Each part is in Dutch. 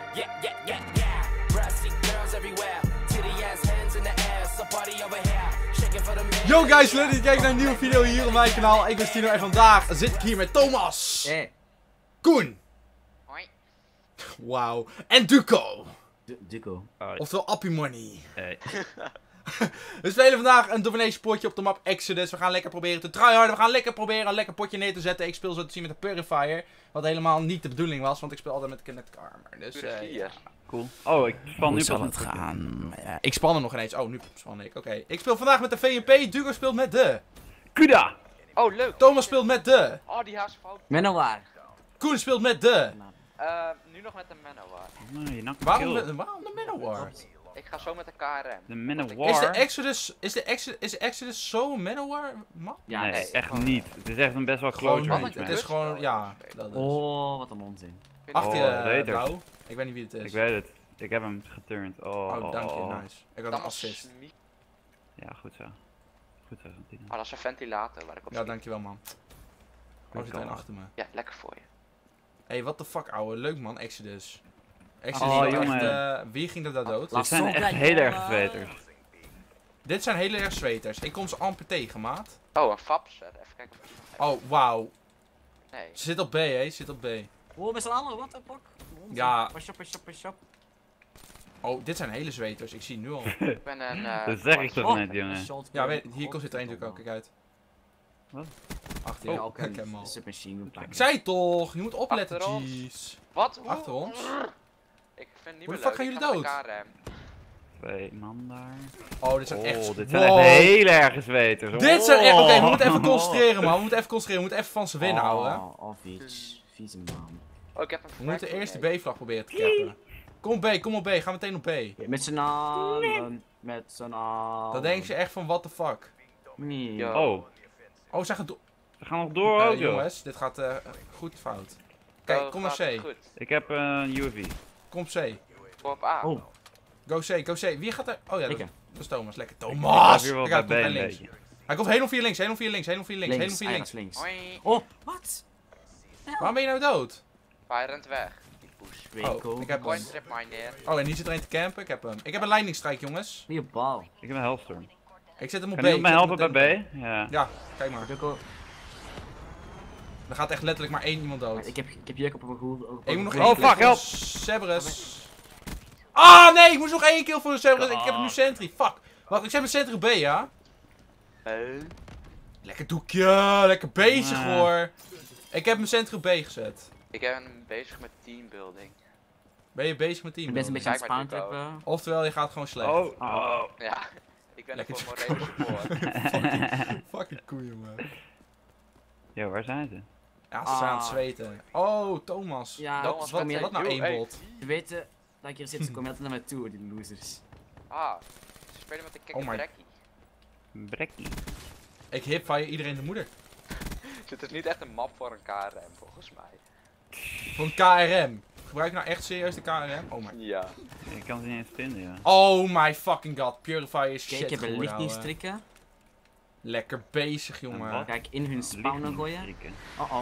Yeah, yeah, yeah, yeah. Brassy girls everywhere. Titty ass hands in the air. Somebody over here. Shaking for the man. Yo guys, leuk dat je kijkt naar een nieuwe video hier op mijn kanaal. Ik ben Stino en vandaag zit ik hier met Thomas. Koen. Hoi. Wauw. En Duco. Duco. Oftewel Appie Money. We spelen vandaag een domination potje op de map Exodus. We gaan lekker proberen te tryharden. We gaan lekker proberen een lekker potje neer te zetten. Ik speel zo te zien met de Purifier. Wat helemaal niet de bedoeling was, want ik speel altijd met Kinetic Armor. Dus ja. Cool. Oh, ik span nu Hoe zal pas het gaan? Ik span er nog ineens. Oh, nu span ik. Oké. Ik speel vandaag met de VNP. Duco speelt met de Kuda! Oh, leuk. Thomas speelt met de Oh, die haast fout. Manowar. Koen speelt met de Nu nog met de Manowar. Nee, nou waarom de Manowar? Ik ga zo met de KRM. De Manowar? Is de Exodus zo een Manowar map? Ja, Nee, nee. echt niet. Het is echt een best wel Gewoon, close Wat range. een het is gewoon, ja. Dat is. Oh, wat een onzin. Achter Oh, je beter. blauw. Ik weet niet wie het is. Ik weet het. Ik heb hem geturnd. Oh, dank je, nice. Ik had een Dan assist. Ja, goed zo. Goed zo, Santino. Oh, dat is een ventilator waar ik op Ja, zit. dankjewel man. Oh, zit er een achter me. Ja, lekker voor je. Hey, what the fuck ouwe, leuk man, Exodus. Oh, is jongen. echt, wie ging er daar dood? Dit zijn echt heel erg zweters. Dit zijn hele erg zweters. Ik kom ze amper tegen, maat. Oh, een Fabs. Even kijken of ik die nog heb. Oh, wauw. Nee. Ze zit op B, hè, ze zit op B. Oh, met z'n allen, wat een pak. Ja. Pas op, pas op, pas op. Oh, dit zijn hele zweters, ik zie nu al. Ik ben een... Dat zeg ik toch Oh, net, jongen. Ja, hier zit er één natuurlijk ook, kijk uit. Wat? Achter je, Ja, oh, ook kijk een hem al. submachine gun pakken. Ik zei toch, je moet opletten, Achter ons. jeez. Wat? Achter ons? Ik vind het niet Hoe meer de fuck leuk. gaan Ik jullie ga met de KRM. 2 man daar. Oh, dit zijn echt... Oh, dit zijn wow. echt heel erg zweters. Dit zijn echt... Oké, we moeten even Oh. concentreren, man. We moeten even concentreren. We moeten even van ze winnen, houden. Oh, vies. Vieze man. Oh, ik heb een We moeten frag eerst de mee. B-vlag proberen te cappen. Kom op B, kom op B. Ga meteen op B. Met z'n allen. Met z'n allen. Dan denk je echt van, what the fuck. Nee. Ja. Oh, Oh, ze gaan door. we gaan nog door ook, joh. Jongens, dit gaat goed fout. Kijk, Oh, kom naar gaat het C. goed. Ik heb een UAV. Kom op C. Kom op A. Oh, Go C, go C. Wie gaat er... Oh ja, ik. dat is Thomas. Lekker Ik blijf Thomas! hier wel Kijk, bij hij B komt een links. beetje. Hij komt helemaal 4 links, helemaal 4 links, helemaal 4 links, helemaal links. 4 links. Hoi. Oh, wat? Waarom ben je nou dood? Hij rent weg. Die poes. Rico. ik heb Gooi hem. een trip maar neer. Oh, en hier zit er een te campen. Ik heb hem. Ik heb een lightning jongens. Wie op bal. Ik heb een Hellstorm. Ik zet hem op B. Kan iemand mij Ik zet helpen hem bij meteen B? Ja. op Ja, kijk maar. Duco. Er gaat echt letterlijk maar 1 iemand dood. Ik heb Juk op een goed. Ik moet nog Oh, één fuck, kill help. voor Cerberus. Ah, nee, ik moest nog 1 kill voor Cerberus. Ik heb nu Sentry. Fuck. Wacht, ik zet mijn Sentry op B, ja? Lekker doekje. Lekker bezig, Nee. hoor. Ik heb mijn Sentry op B gezet. Ik ben bezig met teambuilding. Ben je bezig met Ik team? ben een beetje aan het Kijk maar, spawn Duco. trappen. Oftewel, je gaat gewoon slecht. Oh, oh. Ja. Ik ben er Lekker voor morele support. Fucking koeien, man. Yo, waar zijn ze? Ja, ze zijn aan het Ah. zweten. Oh, Thomas. Ja, Thomas, Wat kom je wat nou één bot? Ze weten dat ik hier zit, ze komen altijd naar mij toe, die losers. Ah. Ze spelen met de kikker Oh my- brekkie. Brekkie. Ik hipfire iedereen de moeder. Dit is niet echt een map voor een KRM volgens mij. Voor een KRM. Gebruik je nou echt serieus de KRM? Oh my. Ja. Ik kan ze niet eens vinden, ja. Oh my fucking god. Purifier is Kijk, shit ik heb een geworden, ouwe. lichtningstrikken. Lekker bezig, jongen. wat? Kijk, in hun spawnen gooien. Lichtningstrikken. Oh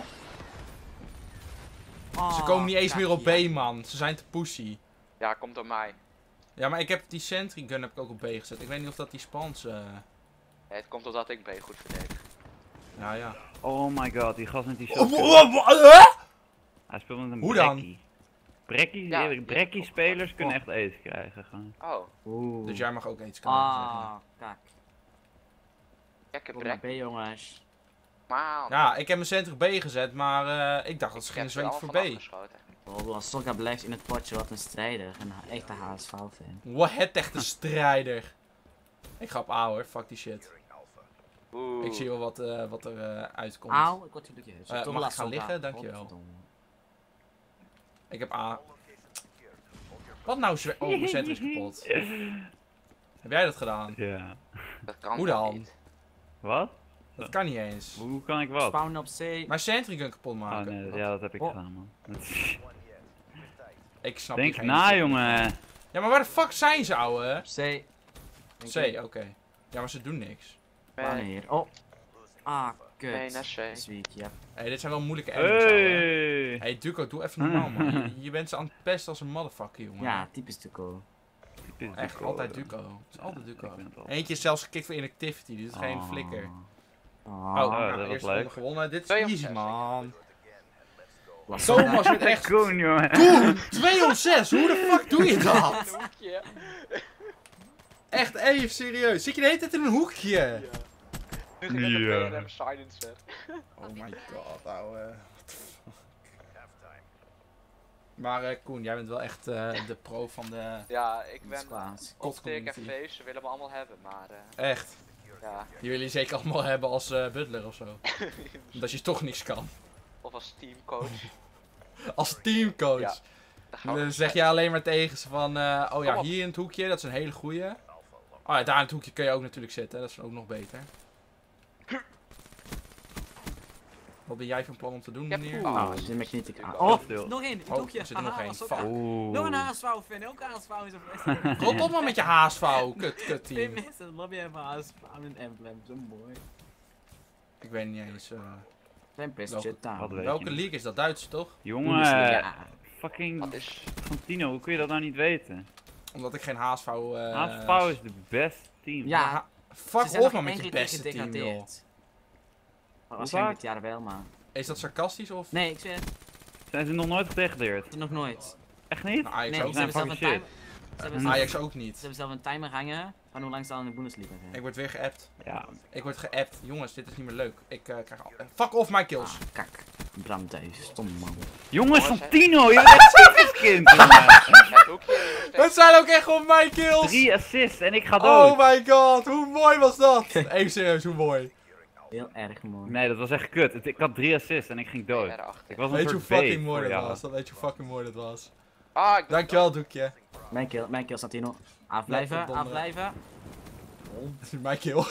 oh. Ze komen niet eens meer op kijk, B, man. Ze zijn te pussy. Ja, komt door mij. Ja, maar ik heb die sentry gun heb ik ook op B gezet. Ik weet niet of dat die spans... Ja, het komt doordat ik B goed verdedig. Ja, ja. Oh my god, die gast met die Oh, shotgun. huh? Hij speelt met een Hoe dan? brekkie. Brekkie, Ja, brekkie spelers kunnen Oh. echt aids krijgen gewoon. Oh. Oeh. Dus jij mag ook iets kunnen zeggen. Ah, kijk. Kikker Kom naar brekkie. B, jongens. Maal. Ja, ik heb mijn sentry op B gezet, maar ik dacht dat ze gingen zweten voor B. Oh, Sokka blijft in het potje, wat een strijder. Een echte HSV-fan. Wat het echte strijder. Ik ga op A hoor, fuck die shit. Oeh. Ik zie wel wat er uitkomt. Auw, ik word natuurlijk mag ik gaan liggen? Dankjewel. Ik heb A. Wat nou oh, mijn sentry is kapot. Heb jij dat gedaan? Ja. Dat kan Hoe toch dan? niet? Wat? Dat kan niet eens. Hoe kan ik wat? Spawn op C. Maar sentry gun kapot Oh maken. nee, ja, dat heb ik Oh. gedaan, man. Ik snap Denk niet na, jongen. Ja, maar waar de fuck zijn ze, ouwe? C. C, oké. Ja, maar ze doen niks. Spawn hier. Oh. Ah, kut. Nee, naar C. Dat is weak, ja. Hey, dit zijn wel moeilijke enemies, ouwe. Hey. Hey Duco, doe even normaal, man. Je bent ze aan het pesten als een motherfucker, jongen. Ja, typisch Duco. Echt, altijd Duco. Het is altijd Duco. Ik ben het al. Eentje is zelfs gekikt voor inactivity, dit is geen flikker. Oh. Oh, dat nou, was eerste leuk. ronde gewonnen. Dit is 2 op easy, 6. man. Lastig. Thomas wordt echt... Koen, jongen. Koen, 2 op 6, hoe de fuck doe je dat? Een hoekje. Echt even serieus. Zit je de hele tijd in een hoekje? Nu ging het een Ja. BRM silencer. Oh my god, ouwe. Maar Koen, jij bent wel echt de pro van de Ja, ik Dat is ben kwaad. op TKV, community. ze willen me allemaal hebben, maar Echt. ja. Die willen je zeker allemaal hebben als butler of zo. Omdat je toch niks kan. Of als teamcoach. Als teamcoach. Ja. Daar gaan we. Dan zeg je alleen maar tegen ze van, oh Kom ja, op. hier in het hoekje, dat is een hele goeie. Oh ja, daar in het hoekje kun je ook natuurlijk zitten, dat is ook nog beter. Wat ben jij van plan om te doen, Ik heb meneer? voer. Oh, dit mag niet ik aan. Oh, Oh, stil. nog één. Oh, Doekje. er zit er nog Haha, één. was ook Fuck. aan. Oeh. Nog een HSV, Finn. Ook HSV is op Rot op maar met je HSV, kut Twee team. mensen, lobby hebben HSV aan een emblem. Zo mooi. Ik weet niet eens, Zijn best Welke- shit down. Wat weet welke je niet. league is dat? Duits toch? Jongen, Ja. fucking Wat is. Fantino, hoe kun je dat nou niet weten? Omdat ik geen HSV... HSV is de best team. Ja, Fuck off maar met je beste team, joh. gedegradeerd. vaak? Waarschijnlijk dit jaar wel, maar... Is dat sarcastisch of? Nee, ik zeg het Zijn ze nog nooit gedegradeerd? nog nooit. Echt niet? Nou, Ajax Nee, ook ze hebben zelf fucking een shit. timer... Ze hebben Hmm. zelf- Ajax ook niet. ze hebben zelf een timer hangen van hoe lang ze al in de Bundesliga zijn. Ik word weer geappt. Ja, Ik word geappt. Jongens, dit is niet meer leuk. Ik krijg al... Fuck off my kills. Ah, kak. Bram Duijs, stom man. jongens, Jongens, Fantino, je bent echt tyfuskind, jongen. Het hoekje is nog steeds. Het zijn ook echt gewoon mijn kills. 3 assists en ik ga dood. Oh my god, hoe mooi was dat? Even serieus, hoe mooi. Heel erg mooi. Nee, dat was echt kut. Ik had 3 assists en ik ging dood. Erachter. Ik was een Weet je hoe soort bait fucking mooi voor dat jou. was? Dan weet je hoe fucking mooi dat was. Ah, ik Dankjewel, Doekje. Mijn kill Santino. Afblijven, Lekker donderen. afblijven. Dat is mijn kill.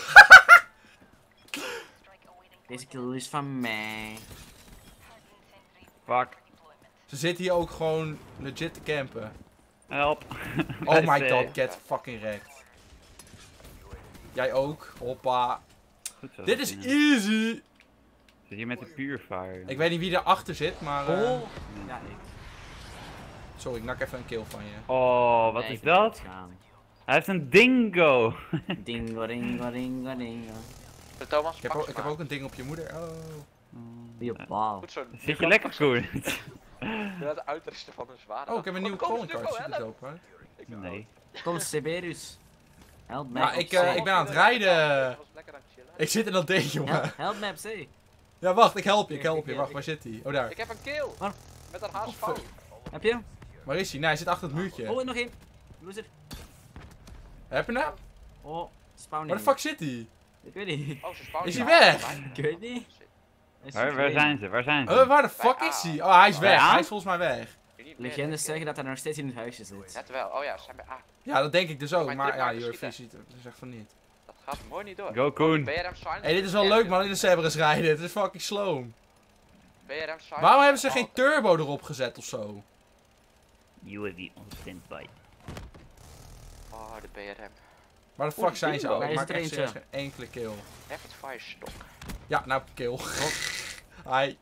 Deze kill is van mij. Fuck. Ze zitten hier ook gewoon legit te campen. Help. Oh my Bij god, C. get fucking wrecked. Jij ook. Hoppa. Goed zo, Dit is Fantino. easy. Zit hier met de Purifier. Ik weet niet wie erachter zit, maar... Oh! Ja, ik. Sorry, ik nak even een kill van je. Oh, wat Nee, is ik ben dat? doodgaan. Hij heeft een dingo. Dingo, ringo, ringo, ringo. De Thomas, Ik heb, ik heb ook een ding op je moeder. Oh. Wie op bal. Goed zo. Zit je lekker, Koen? Het uitrusten van een zware. Oh, ik heb een nieuwe calling card. Ziet help. het ook uit? Nee. Kom, Siberius. Help mij. Ja, op ik C. ben aan het rijden. Ik was lekker aan het chillen. Ik zit in dat ding, jongen. Help mij op C. Ja, wacht, ik help je, ik Ik- help ik- je. ik- Wacht, waar zit hij? Oh, daar. Ik heb een kill. Waar? Met een HSV. fuck. Heb je hem? Waar is hij? Nee, hij zit achter het muurtje. Oh, en nog één. Loser. Heb je hem? Oh, spawning. Waar de fuck zit hij? Ik weet niet. Oh, ze spawnen Is hij daar. weg? Ik weet niet. Hij is Waar verdwenen. zijn ze? Waar zijn ze? Waar de fuck is hij? Oh, hij is weg. A? Hij is volgens mij weg. Legendes zeggen dat hij nog steeds in het huisje zit. Net wel. Oh ja, ze zijn bij A. Ja, dat denk ik dus ook. Mijn Maar ja, tripmaker your schieten. visie zegt van niet. Dat gaat mooi niet door. Go, Koen. BRM Silence. Hé, dit is wel leuk man, in de Cerberus rijden. Dit is fucking slow. BRM Silence. Waarom hebben ze geen turbo erop gezet of zo? UAV on standby. Oh, de BRM. Waar de fuck Oeh, zijn ze bingo. ook? Ik Daar is maak er echt eentje. serieus geen enkele kill. Rapid Fire Stock. Ja, nou, kill. Hi.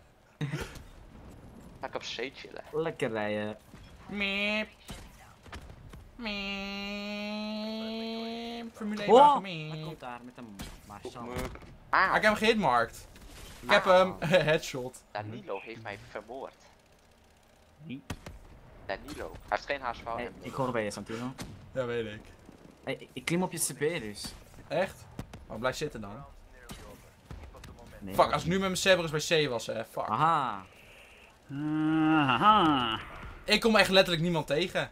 Ga ik op C chillen. Lekker rijden. Meep. Meep. Formule 1 Oh, wagen, hij meep. komt daar met een Marshall. Ah, ik heb hem gehitmarkt. Ik heb hem. Headshot. Danilo heeft mij vermoord. Wie? Danilo. Hij heeft geen HSV. Hey, ik hoor bij je, Santino. Ja, weet ik. Hey, ik klim op je Siberius. Echt? Maar blijf zitten dan. Nee, Fuck, als ik nu met mijn Cerberus bij C was, hè. Fuck. Aha. Haha. Ik kom echt letterlijk niemand tegen.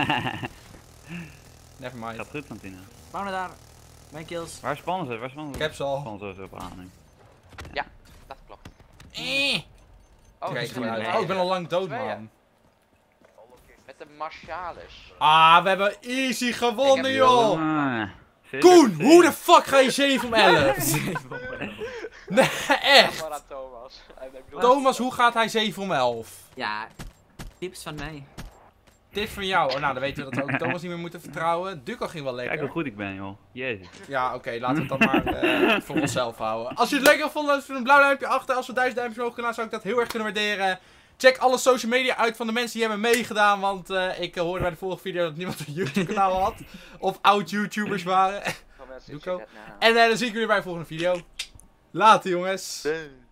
Nevermind. Gaat goed, Fantino. Spawnen daar. Mijn kills. Waar spannen ze? Waar spannen Ik ze? heb ze al. Spannen ze op aan nu. Dat klopt. Kijk, ze ik doen eruit. het. Oh, ik ben al lang dood, Tweeën. man. Met de Martialis. Ah, we hebben easy gewonnen, Ik heb- joh. Ah, Koen, zeker. hoe de fuck ga je 7 om 11? Nee, echt. Maar aan Thomas. Ik bedoel- Thomas, hoe gaat hij 7 om 11? Ja, tips van mij. Tips van jou. Oh, nou, dan weten we dat we ook Thomas niet meer moeten vertrouwen. Duco ging wel Kijk lekker. hoe goed ik ben, joh. Jezus. Ja, oké, laten we het dan maar voor onszelf houden. Als je het leuk hebt gevonden, dan een blauw duimpje achter. Als we 1000 duimpjes omhoog kunnen, zou ik dat heel erg kunnen waarderen. Check alle social media uit van de mensen die hebben meegedaan. Want ik hoorde bij de vorige video dat niemand een YouTube kanaal had. Of oud-YouTubers waren. Van mensen Duco. die net na- En dan zie ik jullie bij de volgende video. Later jongens. Doei.